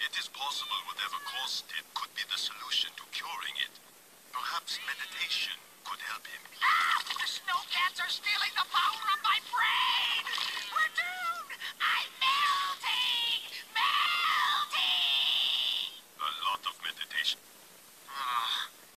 It is possible whatever caused it could be the solution to curing it. Perhaps meditation could help him. Ah! The snowcats are stealing the power